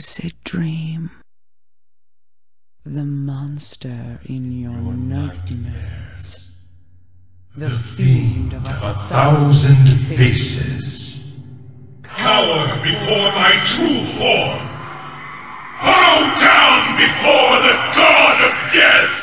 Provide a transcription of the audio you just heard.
lucid dream. The monster in your nightmares. The fiend of 1,000 faces. Cower before my true form. Bow down before the god of death!